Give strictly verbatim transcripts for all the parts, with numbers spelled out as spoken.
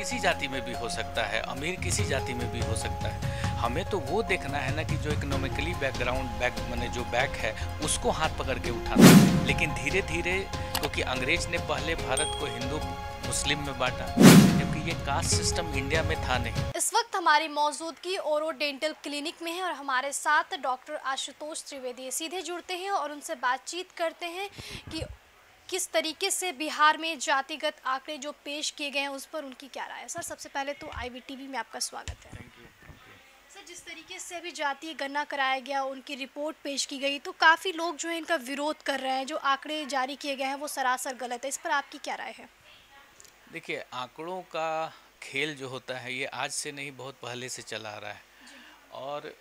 किसी जाति में भी हो सकता है, अमीर किसी जाति में भी हो सकता है। हमें तो वो देखना है ना कि जो इकोनॉमिकली बैकग्राउंड बैक माने जो बैक है उसको हाथ पकड़ के उठाना है। लेकिन धीरे धीरे क्योंकि अंग्रेज ने पहले भारत को हिंदू मुस्लिम में बांटा, जबकि ये कास्ट सिस्टम इंडिया में था नहीं। इस वक्त हमारी मौजूदगी ओरो डेंटल क्लिनिक में है और हमारे साथ डॉक्टर आशुतोष त्रिवेदी सीधे जुड़ते हैं और उनसे बातचीत करते हैं कि किस तरीके से बिहार में जातिगत आंकड़े जो पेश किए गए हैं उस पर उनकी क्या राय है। सर, सबसे पहले तो आईवीटीवी में आपका स्वागत है। सर, जिस तरीके से अभी जातीय गणना कराया गया, उनकी रिपोर्ट पेश की गई, तो काफ़ी लोग जो है इनका विरोध कर रहे हैं। जो आंकड़े जारी किए गए हैं वो सरासर गलत है। इस पर आपकी क्या राय है? देखिए, आंकड़ों का खेल जो होता है ये आज से नहीं, बहुत पहले से चला आ रहा है। और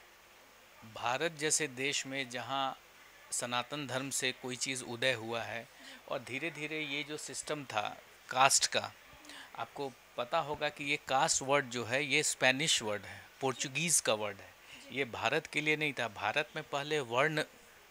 भारत जैसे देश में जहाँ सनातन धर्म से कोई चीज़ उदय हुआ है और धीरे धीरे ये जो सिस्टम था कास्ट का, आपको पता होगा कि ये कास्ट वर्ड जो है ये स्पेनिश वर्ड है, पोर्चुगीज़ का वर्ड है। ये भारत के लिए नहीं था। भारत में पहले वर्ण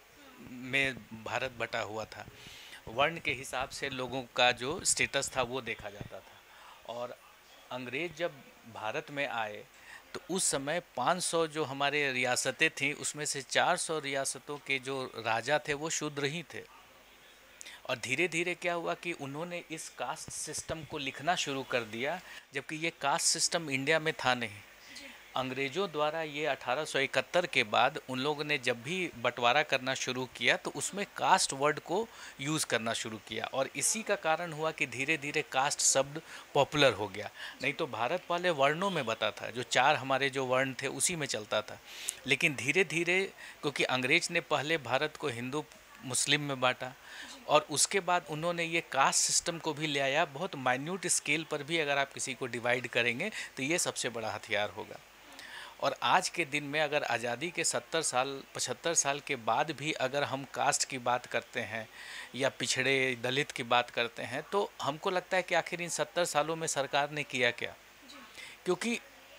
में भारत बटा हुआ था। वर्ण के हिसाब से लोगों का जो स्टेटस था वो देखा जाता था। और अंग्रेज़ जब भारत में आए तो उस समय पाँच सौ जो हमारे रियासतें थीं उसमें से चार सौ रियासतों के जो राजा थे वो शूद्र ही थे। और धीरे धीरे क्या हुआ कि उन्होंने इस कास्ट सिस्टम को लिखना शुरू कर दिया, जबकि ये कास्ट सिस्टम इंडिया में था नहीं। अंग्रेज़ों द्वारा ये अठारह सौ इकहत्तर के बाद उन लोगों ने जब भी बंटवारा करना शुरू किया तो उसमें कास्ट वर्ड को यूज़ करना शुरू किया और इसी का कारण हुआ कि धीरे धीरे कास्ट शब्द पॉपुलर हो गया। नहीं तो भारत पहले वर्णों में बता था, जो चार हमारे जो वर्ण थे उसी में चलता था। लेकिन धीरे धीरे क्योंकि अंग्रेज ने पहले भारत को हिंदू मुस्लिम में बांटा और उसके बाद उन्होंने ये कास्ट सिस्टम को भी ले आया। बहुत माइन्यूट स्केल पर भी अगर आप किसी को डिवाइड करेंगे तो ये सबसे बड़ा हथियार होगा। और आज के दिन में अगर आज़ादी के सत्तर साल पचहत्तर साल के बाद भी अगर हम कास्ट की बात करते हैं या पिछड़े दलित की बात करते हैं तो हमको लगता है कि आखिर इन सत्तर सालों में सरकार ने किया क्या। क्योंकि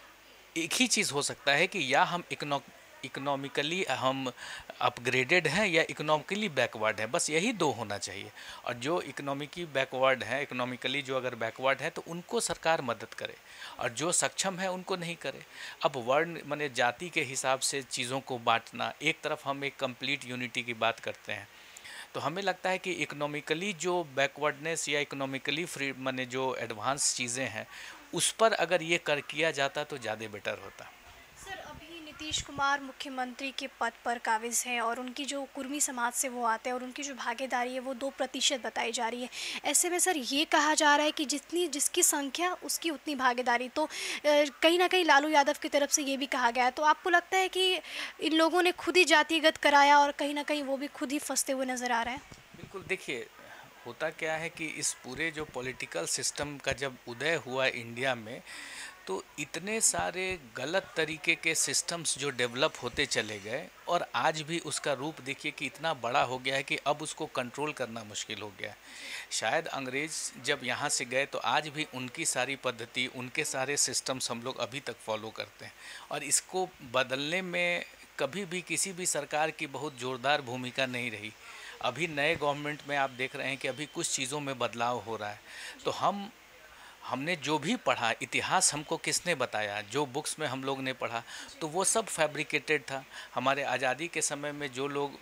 एक ही चीज़ हो सकता है कि या हम इकोनो इकोनॉमिकली हम अपग्रेडेड हैं या इकोनॉमिकली बैकवर्ड हैं, बस यही दो होना चाहिए। और जो इकोनॉमिकली बैकवर्ड हैं, इकोनॉमिकली जो अगर बैकवर्ड है तो उनको सरकार मदद करे और जो सक्षम है उनको नहीं करे। अब वर्ण माने जाति के हिसाब से चीज़ों को बांटना, एक तरफ हम एक कंप्लीट यूनिटी की बात करते हैं तो हमें लगता है कि इकोनॉमिकली जो बैकवर्डनेस या इकोनॉमिकली फ्री माने जो एडवांस चीज़ें हैं उस पर अगर ये कर किया जाता तो ज़्यादा बेटर होता। सर, अभी नीतीश कुमार मुख्यमंत्री के पद पर काबिज हैं और उनकी जो कुर्मी समाज से वो आते हैं और उनकी जो भागीदारी है वो दो प्रतिशत बताई जा रही है। ऐसे में सर ये कहा जा रहा है कि जितनी जिसकी संख्या उसकी उतनी भागीदारी, तो कहीं ना कहीं लालू यादव की तरफ से ये भी कहा गया है। तो आपको लगता है कि इन लोगों ने खुद ही जातिगत कराया और कहीं ना कहीं वो भी खुद ही फंसते हुए नज़र आ रहे हैं? बिल्कुल, देखिए होता क्या है कि इस पूरे जो पॉलिटिकल सिस्टम का जब उदय हुआ इंडिया में तो इतने सारे गलत तरीके के सिस्टम्स जो डेवलप होते चले गए और आज भी उसका रूप देखिए कि इतना बड़ा हो गया है कि अब उसको कंट्रोल करना मुश्किल हो गया है। शायद अंग्रेज़ जब यहाँ से गए तो आज भी उनकी सारी पद्धति, उनके सारे सिस्टम्स हम लोग अभी तक फॉलो करते हैं और इसको बदलने में कभी भी किसी भी सरकार की बहुत ज़ोरदार भूमिका नहीं रही। अभी नए गवर्नमेंट में आप देख रहे हैं कि अभी कुछ चीज़ों में बदलाव हो रहा है। तो हम हमने जो भी पढ़ा, इतिहास हमको किसने बताया, जो बुक्स में हम लोग ने पढ़ा तो वो सब फैब्रिकेटेड था। हमारे आज़ादी के समय में जो लोग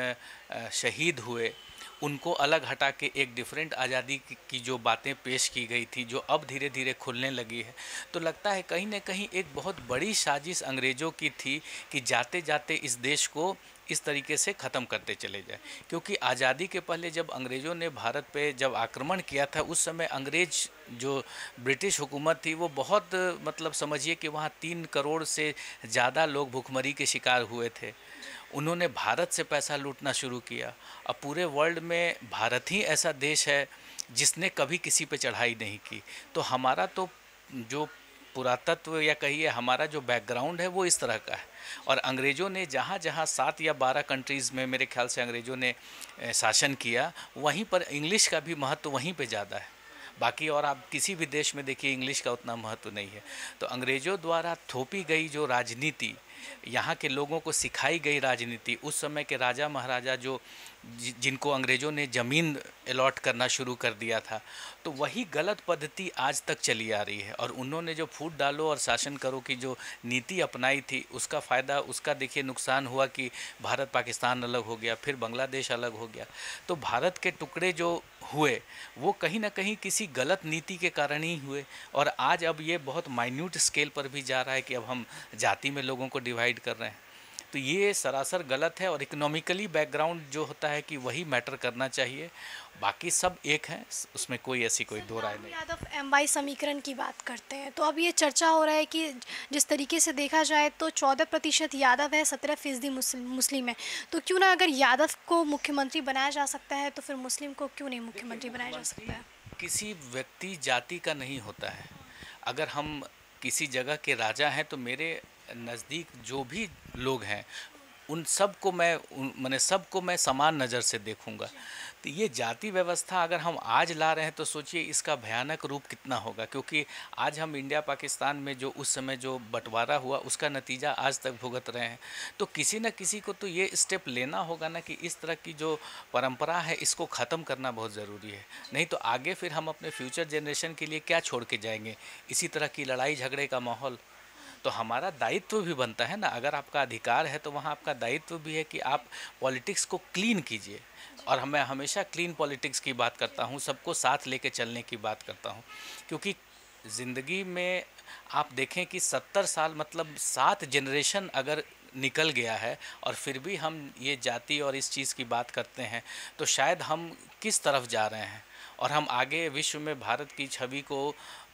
शहीद हुए उनको अलग हटा के एक डिफरेंट आज़ादी की जो बातें पेश की गई थी जो अब धीरे धीरे खुलने लगी है। तो लगता है कहीं ना कहीं एक बहुत बड़ी साजिश अंग्रेज़ों की थी कि जाते जाते इस देश को इस तरीके से ख़त्म करते चले जाए। क्योंकि आज़ादी के पहले जब अंग्रेज़ों ने भारत पे जब आक्रमण किया था उस समय अंग्रेज़ जो ब्रिटिश हुकूमत थी वो बहुत मतलब समझिए कि वहाँ तीन करोड़ से ज़्यादा लोग भूखमरी के शिकार हुए थे। उन्होंने भारत से पैसा लूटना शुरू किया। अब पूरे वर्ल्ड में भारत ही ऐसा देश है जिसने कभी किसी पे चढ़ाई नहीं की। तो हमारा तो जो पुरातत्व या कहिए हमारा जो बैकग्राउंड है वो इस तरह का है। और अंग्रेज़ों ने जहाँ जहाँ सात या बारह कंट्रीज़ में मेरे ख्याल से अंग्रेज़ों ने शासन किया वहीं पर इंग्लिश का भी महत्व वहीं पे ज़्यादा है। बाकी और आप किसी भी देश में देखिए इंग्लिश का उतना महत्व नहीं है। तो अंग्रेज़ों द्वारा थोपी गई जो राजनीति यहाँ के लोगों को सिखाई गई राजनीति, उस समय के राजा महाराजा जो जिनको अंग्रेज़ों ने ज़मीन अलॉट करना शुरू कर दिया था, तो वही गलत पद्धति आज तक चली आ रही है। और उन्होंने जो फूट डालो और शासन करो की जो नीति अपनाई थी, उसका फ़ायदा, उसका देखिए नुकसान हुआ कि भारत पाकिस्तान अलग हो गया, फिर बांग्लादेश अलग हो गया। तो भारत के टुकड़े जो हुए वो कहीं ना कहीं किसी गलत नीति के कारण ही हुए। और आज अब ये बहुत माइन्यूट स्केल पर भी जा रहा है कि अब हम जाति में लोगों को डिवाइड कर रहे हैं। तो ये सरासर गलत है। और इकोनॉमिकली बैकग्राउंड जो होता है कि वही मैटर करना चाहिए, बाकी सब एक हैं, उसमें कोई ऐसी कोई दो राय नहीं। यादव एम वाई समीकरण की बात करते हैं तो अब ये चर्चा हो रहा है कि जिस तरीके से देखा जाए तो चौदह प्रतिशत यादव है, सत्रह फीसदी मुस्लिम है। तो क्यों ना अगर यादव को मुख्यमंत्री बनाया जा सकता है तो फिर मुस्लिम को क्यों नहीं मुख्यमंत्री बनाया जा सकता है? किसी व्यक्ति जाति का नहीं होता है। अगर हम किसी जगह के राजा हैं तो मेरे नज़दीक जो भी लोग हैं उन सब को मैं मैंने सबको मैं समान नज़र से देखूंगा। तो ये जाति व्यवस्था अगर हम आज ला रहे हैं तो सोचिए इसका भयानक रूप कितना होगा। क्योंकि आज हम इंडिया पाकिस्तान में जो उस समय जो बंटवारा हुआ उसका नतीजा आज तक भुगत रहे हैं। तो किसी न किसी को तो ये स्टेप लेना होगा ना कि इस तरह की जो परंपरा है इसको ख़त्म करना बहुत ज़रूरी है। नहीं तो आगे फिर हम अपने फ्यूचर जनरेशन के लिए क्या छोड़ के जाएंगे? इसी तरह की लड़ाई झगड़े का माहौल। तो हमारा दायित्व भी बनता है ना, अगर आपका अधिकार है तो वहाँ आपका दायित्व भी है कि आप पॉलिटिक्स को क्लीन कीजिए। और मैं हमेशा क्लीन पॉलिटिक्स की बात करता हूँ, सबको साथ लेके चलने की बात करता हूँ। क्योंकि ज़िंदगी में आप देखें कि सत्तर साल मतलब सात जनरेशन अगर निकल गया है और फिर भी हम ये जाति और इस चीज़ की बात करते हैं तो शायद हम किस तरफ जा रहे हैं। और हम आगे विश्व में भारत की छवि को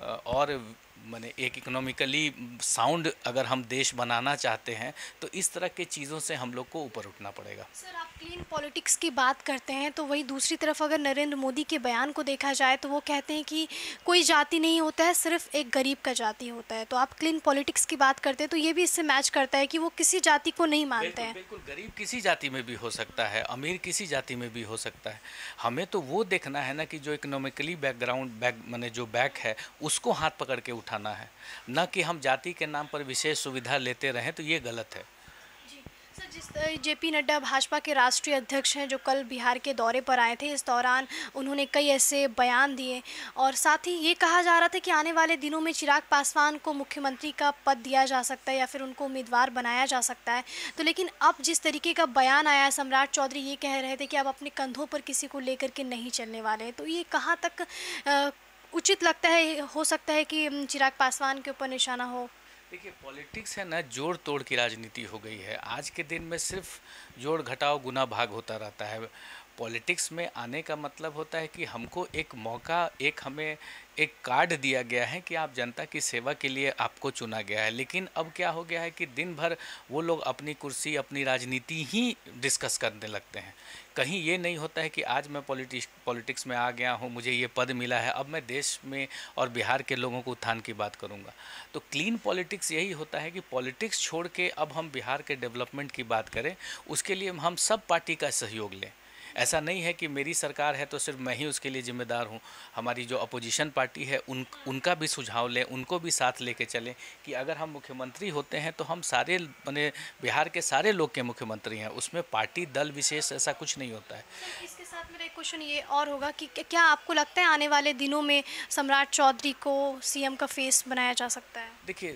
और माने एक इकोनॉमिकली साउंड अगर हम देश बनाना चाहते हैं तो इस तरह के चीज़ों से हम लोग को ऊपर उठना पड़ेगा। सर, आप क्लीन पॉलिटिक्स की बात करते हैं तो वही दूसरी तरफ अगर नरेंद्र मोदी के बयान को देखा जाए तो वो कहते हैं कि कोई जाति नहीं होता है, सिर्फ एक गरीब का जाति होता है। तो आप क्लीन पॉलिटिक्स की बात करते हैं तो ये भी इससे मैच करता है कि वो किसी जाति को नहीं मानते हैं। बिल्कुल, गरीब किसी जाति में भी हो सकता है, अमीर किसी जाति में भी हो सकता है। हमें तो वो देखना है ना कि जो इकोनॉमिकली बैकग्राउंड बैक माने जो बैक है उसको हाथ पकड़ के उठाना है, न कि हम जाति के नाम पर विशेष सुविधा लेते रहें। तो ये गलत है। जी सर, जिस जेपी नड्डा भाजपा के राष्ट्रीय अध्यक्ष हैं जो कल बिहार के दौरे पर आए थे, इस दौरान उन्होंने कई ऐसे बयान दिए और साथ ही ये कहा जा रहा था कि आने वाले दिनों में चिराग पासवान को मुख्यमंत्री का पद दिया जा सकता है या फिर उनको उम्मीदवार बनाया जा सकता है। तो लेकिन अब जिस तरीके का बयान आया, सम्राट चौधरी ये कह रहे थे कि अब अपने कंधों पर किसी को लेकर के नहीं चलने वाले। तो ये कहाँ तक आ, उचित लगता है, हो सकता है कि चिराग पासवान के ऊपर निशाना हो? देखिए, पॉलिटिक्स है ना, जोड़ तोड़ की राजनीति हो गई है। आज के दिन में सिर्फ जोड़ घटाव गुना भाग होता रहता है। पॉलिटिक्स में आने का मतलब होता है कि हमको एक मौका, एक हमें एक कार्ड दिया गया है कि आप जनता की सेवा के लिए आपको चुना गया है। लेकिन अब क्या हो गया है कि दिन भर वो लोग अपनी कुर्सी, अपनी राजनीति ही डिस्कस करने लगते हैं। कहीं ये नहीं होता है कि आज मैं पॉलिटिक्स पॉलिटिक्स में आ गया हूँ, मुझे ये पद मिला है, अब मैं देश में और बिहार के लोगों को उत्थान की बात करूँगा। तो क्लीन पॉलिटिक्स यही होता है कि पॉलिटिक्स छोड़ के अब हम बिहार के डेवलपमेंट की बात करें, उसके लिए हम सब पार्टी का सहयोग लें। ऐसा नहीं है कि मेरी सरकार है तो सिर्फ मैं ही उसके लिए जिम्मेदार हूँ। हमारी जो अपोजिशन पार्टी है उन उनका भी सुझाव लें, उनको भी साथ लेके चलें कि अगर हम मुख्यमंत्री होते हैं तो हम सारे माने बिहार के सारे लोग के मुख्यमंत्री हैं, उसमें पार्टी दल विशेष ऐसा कुछ नहीं होता है। इसके साथ मेरा एक क्वेश्चन ये और होगा कि क्या आपको लगता है आने वाले दिनों में सम्राट चौधरी को सीएम का फेस बनाया जा सकता है? देखिए,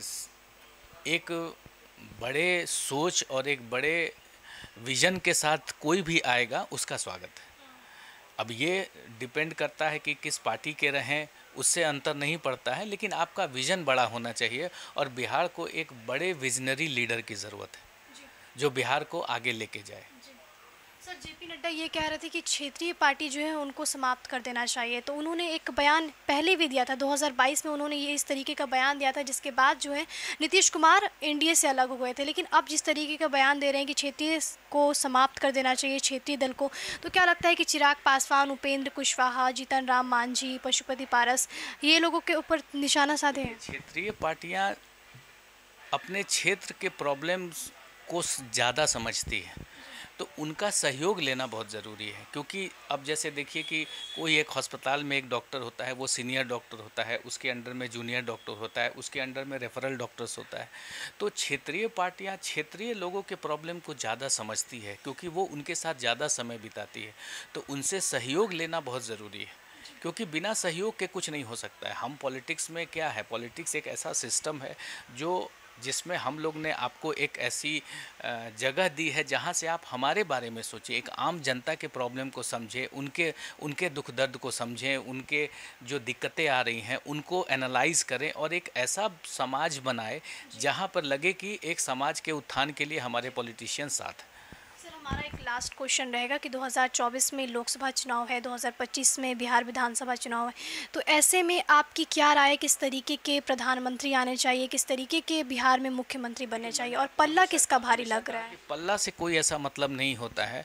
एक बड़े सोच और एक बड़े विज़न के साथ कोई भी आएगा उसका स्वागत है। अब ये डिपेंड करता है कि किस पार्टी के रहें, उससे अंतर नहीं पड़ता है, लेकिन आपका विज़न बड़ा होना चाहिए। और बिहार को एक बड़े विजनरी लीडर की ज़रूरत है जो बिहार को आगे लेके जाए। सर, जेपी नड्डा ये कह रहे थे कि क्षेत्रीय पार्टी जो है उनको समाप्त कर देना चाहिए। तो उन्होंने एक बयान पहले भी दिया था, दो हज़ार बाईस में उन्होंने ये इस तरीके का बयान दिया था, जिसके बाद जो है नीतीश कुमार एनडीए से अलग हो गए थे। लेकिन अब जिस तरीके का बयान दे रहे हैं कि क्षेत्रीय को समाप्त कर देना चाहिए, क्षेत्रीय दल को, तो क्या लगता है कि चिराग पासवान, उपेंद्र कुशवाहा, जीतन राम मांझी, पशुपति पारस, ये लोगों के ऊपर निशाना साधे हैं? क्षेत्रीय पार्टियाँ अपने क्षेत्र के प्रॉब्लम्स को ज़्यादा समझती है, तो उनका सहयोग लेना बहुत ज़रूरी है। क्योंकि अब जैसे देखिए कि कोई एक अस्पताल में एक डॉक्टर होता है, वो सीनियर डॉक्टर होता है, उसके अंडर में जूनियर डॉक्टर होता है, उसके अंडर में रेफरल डॉक्टर्स होता है। तो क्षेत्रीय पार्टियां क्षेत्रीय लोगों के प्रॉब्लम को ज़्यादा समझती है, क्योंकि वो उनके साथ ज़्यादा समय बिताती है। तो उनसे सहयोग लेना बहुत ज़रूरी है, क्योंकि बिना सहयोग के कुछ नहीं हो सकता है। हम पॉलिटिक्स में क्या है, पॉलिटिक्स एक ऐसा सिस्टम है जो जिसमें हम लोग ने आपको एक ऐसी जगह दी है जहां से आप हमारे बारे में सोचिए, एक आम जनता के प्रॉब्लम को समझें, उनके उनके दुख दर्द को समझें, उनके जो दिक्कतें आ रही हैं उनको एनालाइज करें और एक ऐसा समाज बनाए जहां पर लगे कि एक समाज के उत्थान के लिए हमारे पॉलिटिशियन साथ। हमारा एक लास्ट क्वेश्चन रहेगा कि दो हज़ार चौबीस में लोकसभा चुनाव है, दो हज़ार पच्चीस में बिहार विधानसभा चुनाव है, तो ऐसे में आपकी क्या राय, किस तरीके के प्रधानमंत्री आने चाहिए, किस तरीके के बिहार में मुख्यमंत्री बनने चाहिए, और पल्ला किसका भारी लग रहा है? पल्ला से कोई ऐसा मतलब नहीं होता है।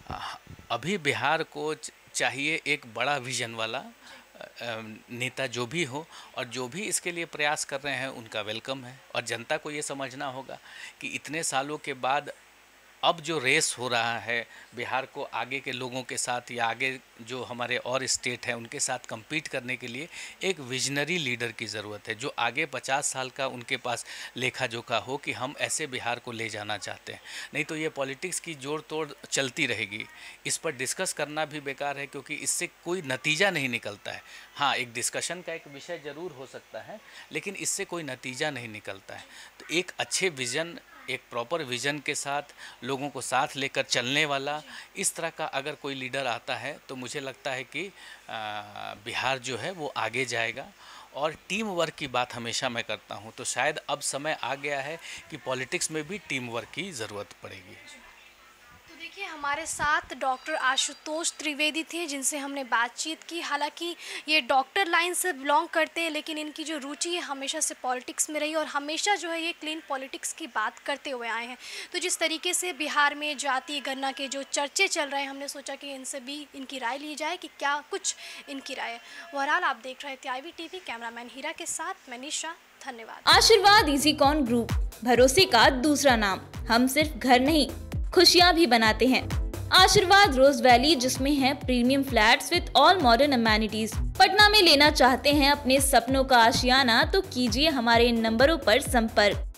अभी बिहार को चाहिए एक बड़ा विजन वाला नेता जो भी हो, और जो भी इसके लिए प्रयास कर रहे हैं उनका वेलकम है। और जनता को ये समझना होगा कि इतने सालों के बाद अब जो रेस हो रहा है बिहार को आगे के लोगों के साथ या आगे जो हमारे और स्टेट हैं उनके साथ compete करने के लिए एक विजनरी लीडर की ज़रूरत है, जो आगे पचास साल का उनके पास लेखा जोखा हो कि हम ऐसे बिहार को ले जाना चाहते हैं। नहीं तो ये पॉलिटिक्स की जोड़ तोड़ चलती रहेगी, इस पर डिस्कस करना भी बेकार है, क्योंकि इससे कोई नतीजा नहीं निकलता है। हाँ, एक डिस्कशन का एक विषय ज़रूर हो सकता है, लेकिन इससे कोई नतीजा नहीं निकलता है। तो एक अच्छे विज़न, एक प्रॉपर विज़न के साथ लोगों को साथ लेकर चलने वाला इस तरह का अगर कोई लीडर आता है तो मुझे लगता है कि बिहार जो है वो आगे जाएगा। और टीम वर्क की बात हमेशा मैं करता हूं, तो शायद अब समय आ गया है कि पॉलिटिक्स में भी टीम वर्क की ज़रूरत पड़ेगी। देखिए, हमारे साथ डॉक्टर आशुतोष त्रिवेदी थे जिनसे हमने बातचीत की। हालांकि ये डॉक्टर लाइन से बिलोंग करते हैं, लेकिन इनकी जो रुचि है हमेशा से पॉलिटिक्स में रही और हमेशा जो है ये क्लीन पॉलिटिक्स की बात करते हुए आए हैं। तो जिस तरीके से बिहार में जाति गणना के जो चर्चे चल रहे हैं, हमने सोचा कि इनसे भी इनकी राय ली जाए कि क्या कुछ इनकी राय है। बहरहाल, आप देख रहे थे I V TV, cameraman Heera के साथ मैं निशा। धन्यवाद। आशीर्वाद इजीकॉन ग्रुप, भरोसे का दूसरा नाम। हम सिर्फ घर नहीं, खुशियां भी बनाते हैं। आशीर्वाद रोज वैली, जिसमें है premium flats with all modern amenities. Patna में लेना चाहते हैं अपने सपनों का आशियाना, तो कीजिए हमारे इन नंबरों पर संपर्क।